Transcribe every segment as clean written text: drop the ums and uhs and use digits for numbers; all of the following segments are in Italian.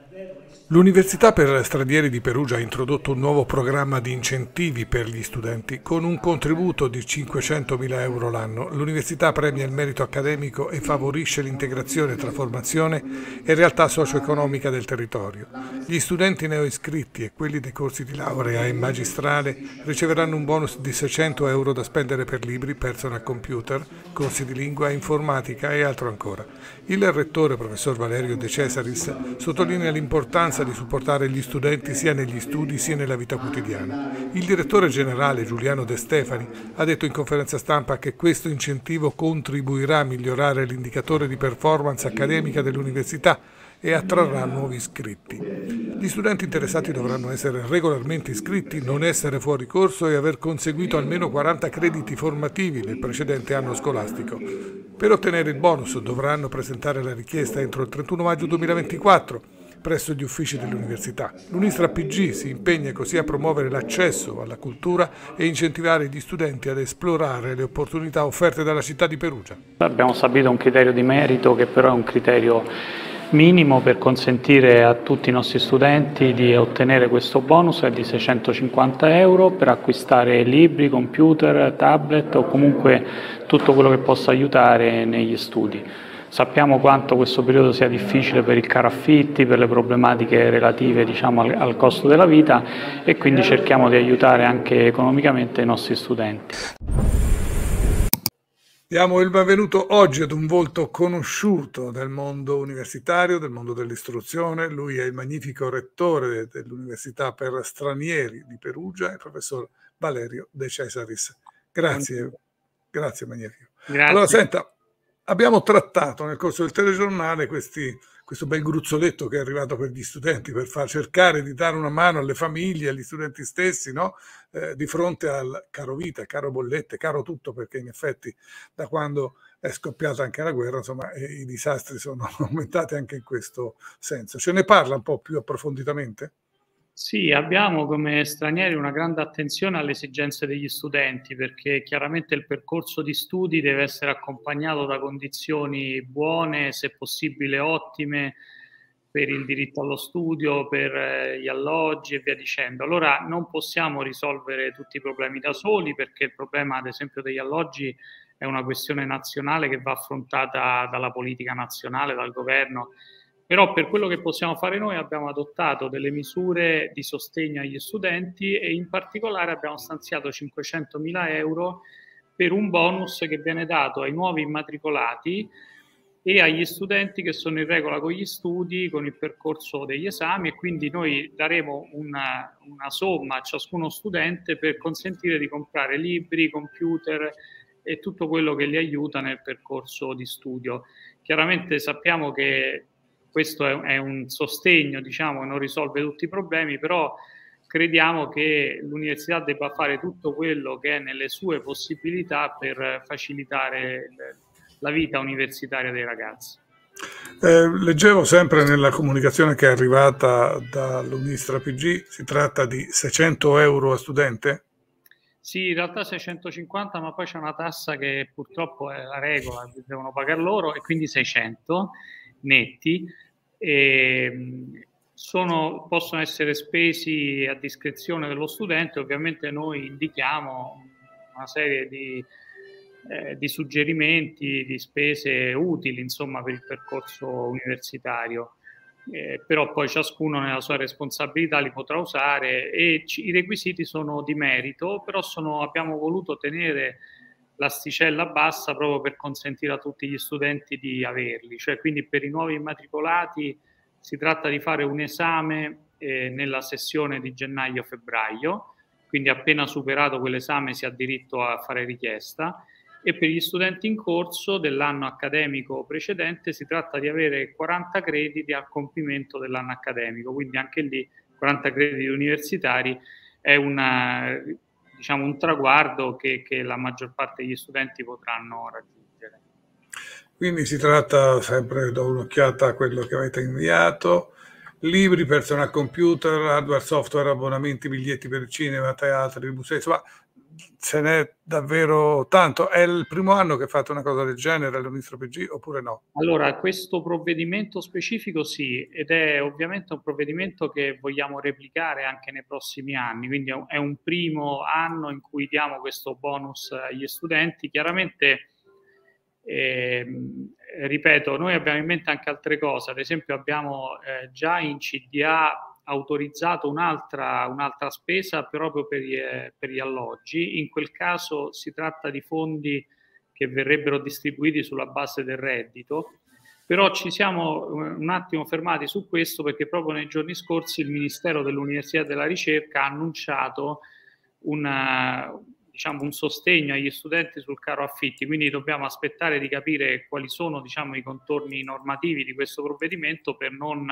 L'Università per Stranieri di Perugia ha introdotto un nuovo programma di incentivi per gli studenti con un contributo di 500.000 euro l'anno. L'Università premia il merito accademico e favorisce l'integrazione tra formazione e realtà socio-economica del territorio. Gli studenti neoiscritti e quelli dei corsi di laurea e magistrale riceveranno un bonus di 600 euro da spendere per libri, personal computer, corsi di lingua, informatica e altro ancora. Il rettore, professor Valerio De Cesaris, sottolinea l'importanza di supportare gli studenti sia negli studi sia nella vita quotidiana. Il direttore generale Giuliano De Stefani ha detto in conferenza stampa che questo incentivo contribuirà a migliorare l'indicatore di performance accademica dell'università e attrarrà nuovi iscritti. Gli studenti interessati dovranno essere regolarmente iscritti, non essere fuori corso e aver conseguito almeno 40 crediti formativi nel precedente anno scolastico. Per ottenere il bonus dovranno presentare la richiesta entro il 31 maggio 2024 presso gli uffici dell'università. L'Unistra PG si impegna così a promuovere l'accesso alla cultura e incentivare gli studenti ad esplorare le opportunità offerte dalla città di Perugia. Abbiamo stabilito un criterio di merito che però è un criterio minimo per consentire a tutti i nostri studenti di ottenere questo bonus di 650 euro per acquistare libri, computer, tablet o comunque tutto quello che possa aiutare negli studi. Sappiamo quanto questo periodo sia difficile per il caro affitti, per le problematiche relative al costo della vita e quindi cerchiamo di aiutare anche economicamente i nostri studenti. Diamo il benvenuto oggi ad un volto conosciuto del mondo universitario, del mondo dell'istruzione. Lui è il magnifico rettore dell'Università per Stranieri di Perugia, il professor Valerio De Cesaris. Grazie, grazie magnifico. Grazie. Allora, senta, abbiamo trattato nel corso del telegiornale questo bel gruzzoletto che è arrivato per gli studenti per cercare di dare una mano alle famiglie, agli studenti stessi, no? Di fronte al caro vita, caro bollette, caro tutto, perché in effetti da quando è scoppiata anche la guerra, insomma, i disastri sono aumentati anche in questo senso. Ce ne parla un po' più approfonditamente? Sì, abbiamo come stranieri una grande attenzione alle esigenze degli studenti perché chiaramente il percorso di studi deve essere accompagnato da condizioni buone, se possibile ottime, per il diritto allo studio, per gli alloggi e via dicendo. Allora non possiamo risolvere tutti i problemi da soli perché il problema ad esempio degli alloggi è una questione nazionale che va affrontata dalla politica nazionale, dal governo. Però per quello che possiamo fare noi abbiamo adottato delle misure di sostegno agli studenti e in particolare abbiamo stanziato 500.000 euro per un bonus che viene dato ai nuovi immatricolati e agli studenti che sono in regola con gli studi, con il percorso degli esami e quindi noi daremo una somma a ciascuno studente per consentire di comprare libri, computer e tutto quello che li aiuta nel percorso di studio. Chiaramente sappiamo che questo è un sostegno, diciamo, non risolve tutti i problemi, però crediamo che l'università debba fare tutto quello che è nelle sue possibilità per facilitare la vita universitaria dei ragazzi. Leggevo sempre nella comunicazione che è arrivata dall'Unistra PG, si tratta di 600 euro a studente? Sì, in realtà 650, ma poi c'è una tassa che purtroppo è la regola, devono pagare loro, e quindi 600 netti. Possono essere spesi a discrezione dello studente. Ovviamente noi indichiamo una serie di suggerimenti, di spese utili, insomma, per il percorso universitario. Però poi ciascuno nella sua responsabilità li potrà usare e i requisiti sono di merito, però abbiamo voluto tenere l'asticella bassa proprio per consentire a tutti gli studenti di averli, cioè quindi per i nuovi immatricolati si tratta di fare un esame nella sessione di gennaio-febbraio, quindi appena superato quell'esame si ha diritto a fare richiesta, e per gli studenti in corso dell'anno accademico precedente si tratta di avere 40 crediti a compimento dell'anno accademico, quindi anche lì 40 crediti universitari è un traguardo che la maggior parte degli studenti potranno raggiungere. Quindi si tratta, sempre do un'occhiata a quello che avete inviato, libri, personal computer, hardware, software, abbonamenti, biglietti per il cinema, teatri, musei, insomma ce n'è davvero tanto. È il primo anno che fate una cosa del genere al Ministro PG oppure no? Allora, questo provvedimento specifico sì, ed è ovviamente un provvedimento che vogliamo replicare anche nei prossimi anni, quindi è un primo anno in cui diamo questo bonus agli studenti. Chiaramente, ripeto, noi abbiamo in mente anche altre cose, ad esempio abbiamo già in CDA autorizzato un'altra spesa proprio per gli alloggi. In quel caso si tratta di fondi che verrebbero distribuiti sulla base del reddito, però ci siamo un attimo fermati su questo perché proprio nei giorni scorsi il Ministero dell'Università e della Ricerca ha annunciato diciamo, un sostegno agli studenti sul caro affitti, quindi dobbiamo aspettare di capire quali sono, diciamo, i contorni normativi di questo provvedimento per non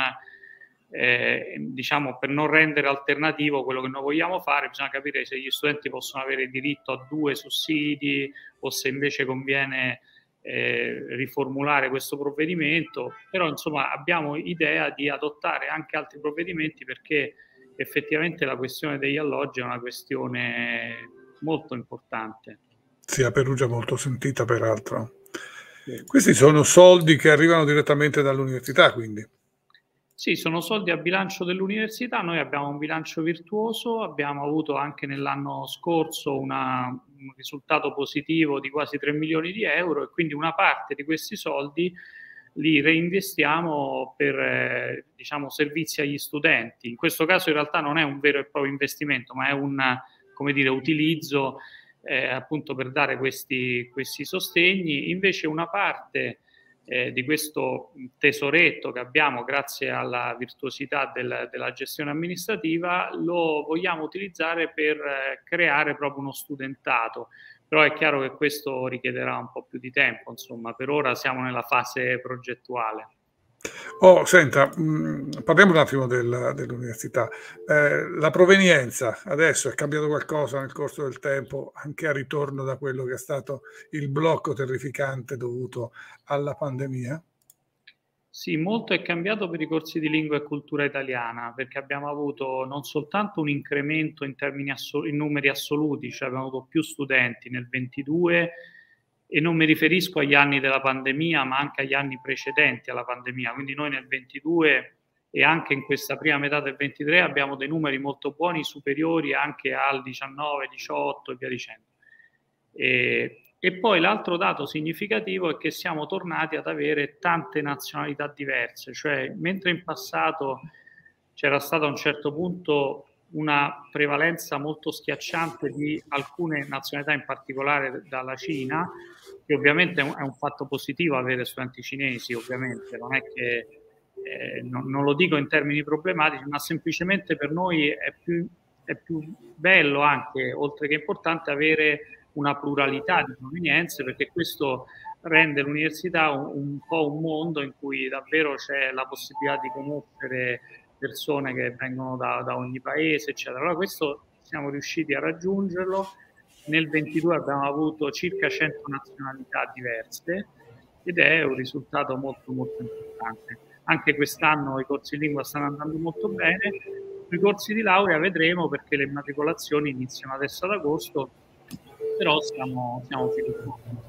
diciamo, per non rendere alternativo quello che noi vogliamo fare. Bisogna capire se gli studenti possono avere diritto a 2 sussidi o se invece conviene riformulare questo provvedimento, però insomma abbiamo idea di adottare anche altri provvedimenti perché effettivamente la questione degli alloggi è una questione molto importante. Sì, a Perugia molto sentita peraltro. Sì. Questi sono soldi che arrivano direttamente dall'università, quindi. Sì, sono soldi a bilancio dell'università, noi abbiamo un bilancio virtuoso, abbiamo avuto anche nell'anno scorso un risultato positivo di quasi 3 milioni di euro e quindi una parte di questi soldi li reinvestiamo per diciamo, servizi agli studenti. In questo caso in realtà non è un vero e proprio investimento, ma è un, come dire, utilizzo appunto per dare questi sostegni. Invece una parte di questo tesoretto che abbiamo grazie alla virtuosità della gestione amministrativa lo vogliamo utilizzare per creare proprio uno studentato, però è chiaro che questo richiederà un po' più di tempo, insomma, per ora siamo nella fase progettuale. Oh, senta, parliamo un attimo dell'università. La provenienza adesso è cambiato qualcosa nel corso del tempo, anche a ritorno da quello che è stato il blocco terrificante dovuto alla pandemia? Sì, molto è cambiato per i corsi di lingua e cultura italiana, perché abbiamo avuto non soltanto un incremento in termini in numeri assoluti, cioè abbiamo avuto più studenti nel 22 e non mi riferisco agli anni della pandemia, ma anche agli anni precedenti alla pandemia. Quindi noi nel 22 e anche in questa prima metà del 23 abbiamo dei numeri molto buoni, superiori anche al 19, 18 e via dicendo. E poi l'altro dato significativo è che siamo tornati ad avere tante nazionalità diverse, cioè mentre in passato c'era stata a un certo punto una prevalenza molto schiacciante di alcune nazionalità, in particolare dalla Cina, che ovviamente è un fatto positivo avere studenti cinesi, ovviamente, non è che non lo dico in termini problematici, ma semplicemente per noi è più bello anche, oltre che importante, avere una pluralità di provenienze, perché questo rende l'università un po' un mondo in cui davvero c'è la possibilità di conoscere persone che vengono da ogni paese, eccetera. Allora questo siamo riusciti a raggiungerlo. Nel 22 abbiamo avuto circa 100 nazionalità diverse ed è un risultato molto molto importante. Anche quest'anno i corsi di lingua stanno andando molto bene, sui corsi di laurea vedremo perché le immatricolazioni iniziano adesso ad agosto, però siamo fiduciosi.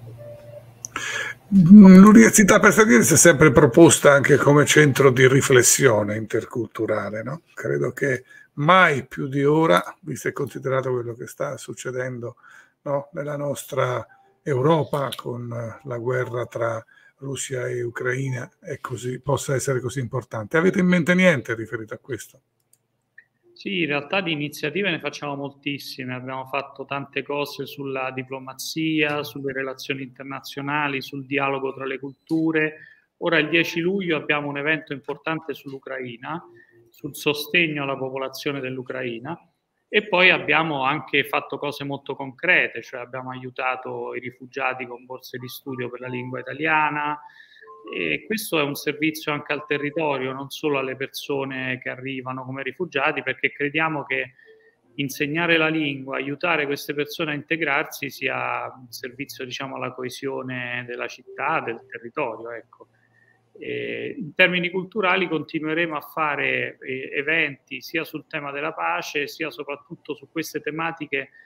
L'Università per Stranieri si è sempre proposta anche come centro di riflessione interculturale, no? Credo che mai più di ora, visto e considerato quello che sta succedendo, no, nella nostra Europa con la guerra tra Russia e Ucraina, possa essere così importante. Avete in mente niente riferito a questo? Sì, in realtà di iniziative ne facciamo moltissime, abbiamo fatto tante cose sulla diplomazia, sulle relazioni internazionali, sul dialogo tra le culture. Ora il 10 luglio abbiamo un evento importante sull'Ucraina, sul sostegno alla popolazione dell'Ucraina e poi abbiamo anche fatto cose molto concrete, cioè abbiamo aiutato i rifugiati con borse di studio per la lingua italiana, e questo è un servizio anche al territorio, non solo alle persone che arrivano come rifugiati, perché crediamo che insegnare la lingua, aiutare queste persone a integrarsi sia un servizio, diciamo, alla coesione della città, del territorio, ecco. In termini culturali continueremo a fare eventi sia sul tema della pace, sia soprattutto su queste tematiche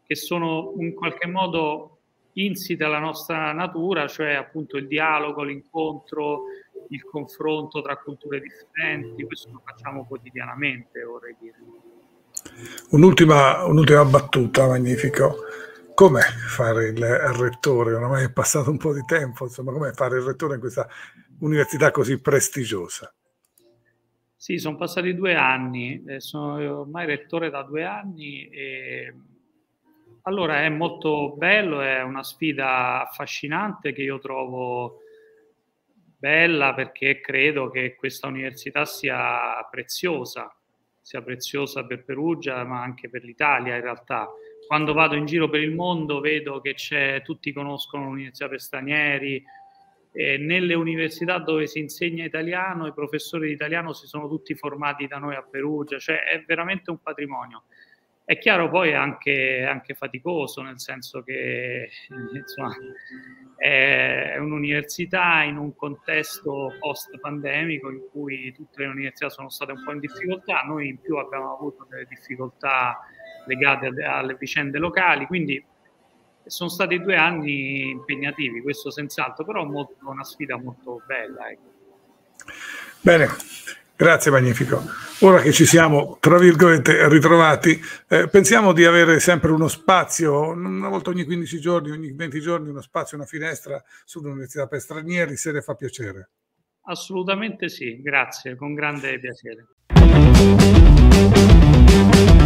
che sono in qualche modo insite alla nostra natura, cioè appunto il dialogo, l'incontro, il confronto tra culture differenti. Questo lo facciamo quotidianamente, vorrei dire. Un'ultima battuta, Magnifico. Com'è fare il rettore? Oramai è passato un po' di tempo, insomma, com'è fare il rettore in questa università così prestigiosa? Sì, sono passati 2 anni, sono ormai rettore da 2 anni e allora è molto bello, è una sfida affascinante che io trovo bella perché credo che questa università sia preziosa per Perugia, ma anche per l'Italia in realtà. Quando vado in giro per il mondo vedo che tutti conoscono l'università per stranieri, e nelle università dove si insegna italiano, i professori di italiano si sono tutti formati da noi a Perugia, cioè è veramente un patrimonio. È chiaro poi è anche faticoso, nel senso che insomma, è un'università in un contesto post-pandemico in cui tutte le università sono state un po' in difficoltà, noi in più abbiamo avuto delle difficoltà legate alle vicende locali, quindi sono stati 2 anni impegnativi, questo senz'altro, però una sfida molto bella. Ecco. Bene, grazie Magnifico. Ora che ci siamo, tra virgolette, ritrovati, pensiamo di avere sempre uno spazio, una volta ogni 15 giorni, ogni 20 giorni, uno spazio, una finestra sull'università per stranieri, se le fa piacere. Assolutamente sì, grazie, con grande piacere.